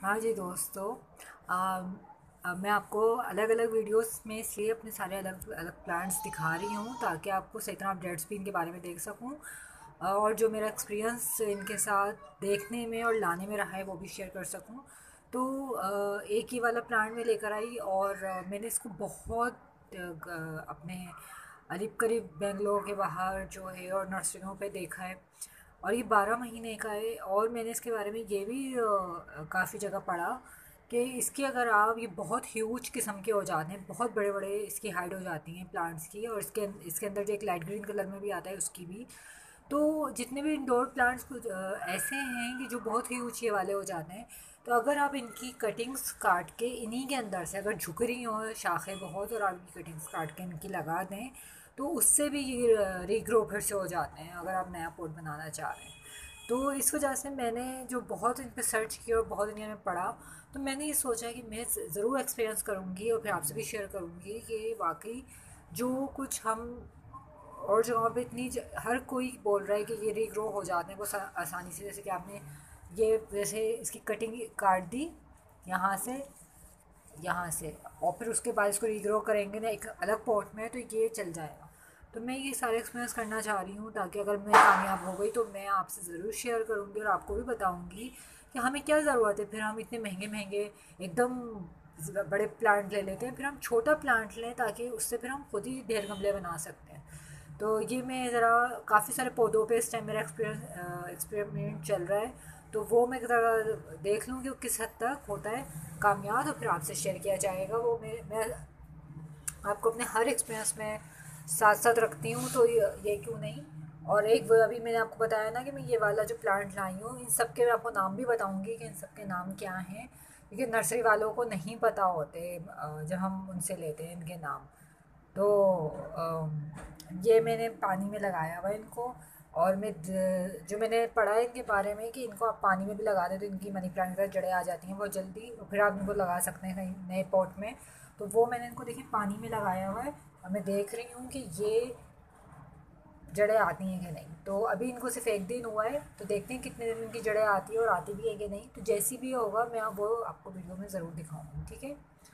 हाँ जी दोस्तों। मैं आपको अलग अलग वीडियोस में इसलिए अपने सारे अलग अलग प्लांट्स दिखा रही हूँ ताकि आपको सही तरह अपडेट्स भी इनके बारे में देख सकूँ। और जो मेरा एक्सपीरियंस इनके साथ देखने में और लाने में रहा है वो भी शेयर कर सकूँ। तो एक ही वाला प्लांट में लेकर आई और मैंने इसको बहुत अपने अलीब करीब बेंगलोर के बाहर जो है और नर्सरियों पे देखा है। और ये 12 महीने का है और मैंने इसके बारे में ये भी काफ़ी जगह पढ़ा कि इसकी अगर आप ये बहुत ह्यूज किस्म के हो जाते हैं, बहुत बड़े बड़े इसकी हाइट हो जाती हैं प्लांट्स की। और इसके अंदर जो एक लाइट ग्रीन कलर में भी आता है उसकी भी। तो जितने भी इंडोर प्लांट्स कुछ ऐसे हैं कि जो बहुत ही ऊंचे वाले हो जाते हैं। तो अगर आप इनकी कटिंग्स काट के इन्हीं के अंदर से अगर झुक रही हों शाखें बहुत और आप इनकी कटिंग्स काट के इनकी लगा दें तो उससे भी ये रीग्रो फिर से हो जाते हैं अगर आप नया पॉट बनाना चाह रहे हैं। तो इस वजह से मैंने जो बहुत इन पर सर्च किया और बहुत इन्हें में पढ़ा तो मैंने ये सोचा कि मैं ज़रूर एक्सपीरियंस करूँगी और फिर आपसे भी शेयर करूँगी कि वाकई जो कुछ हम और जगहों पे हर कोई बोल रहा है कि ये रीग्रो हो जाते हैं बहुत आसानी से। जैसे कि आपने ये जैसे इसकी कटिंग काट दी यहाँ से यहाँ से और फिर उसके बाद इसको रीग्रो करेंगे ना एक अलग पॉट में तो ये चल जाएगा। तो मैं ये सारे एक्सपीरियंस करना चाह रही हूँ ताकि अगर मैं कामयाब हो गई तो मैं आपसे ज़रूर शेयर करूँगी और आपको भी बताऊँगी कि हमें क्या ज़रूरत है। फिर हम इतने महंगे महंगे एकदम बड़े प्लांट ले लेते हैं, फिर हम छोटा प्लांट लें ताकि उससे फिर हम खुद ही ढेर गमले बना सकते हैं। तो ये मैं ज़रा काफ़ी सारे पौधों पे इस टाइम मेरा एक्सपेरिमेंट चल रहा है। तो वो मैं ज़रा देख लूँ कि वो किस हद तक होता है कामयाब और फिर आपसे शेयर किया जाएगा। वो मैं आपको अपने हर एक्सपीरियंस में साथ साथ रखती हूँ तो ये क्यों नहीं। और एक वो अभी मैंने आपको बताया ना कि मैं ये वाला जो प्लांट लाई हूँ इन सब के मैं आपको नाम भी बताऊँगी कि इन सब के नाम क्या हैं, क्योंकि नर्सरी वालों को नहीं पता होते जब हम उनसे लेते हैं इनके नाम। तो ये मैंने पानी में लगाया हुआ है इनको। और जो मैंने पढ़ा है इनके बारे में कि इनको आप पानी में भी लगा दें तो इनकी मनी प्लांट की जड़ें आ जाती हैं बहुत जल्दी और फिर आप इनको लगा सकते हैं कहीं नए पॉट में। तो वो मैंने इनको देखिए पानी में लगाया हुआ है और मैं देख रही हूँ कि ये जड़ें आती हैं कि नहीं। तो अभी इनको सिर्फ एक दिन हुआ है तो देखते हैं कितने दिन इनकी जड़ें आती है और आती भी है कि नहीं। तो जैसी भी होगा मैं वो आपको वीडियो में ज़रूर दिखाऊंगी, ठीक है।